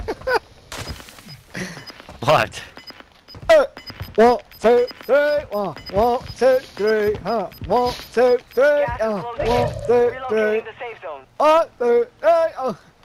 What? 1, 2, 3, 1, 2, 3, 1, 2, 3, Gas is 1, closing in. 2, 3, Relocating the safe zone. 1, 2, 3,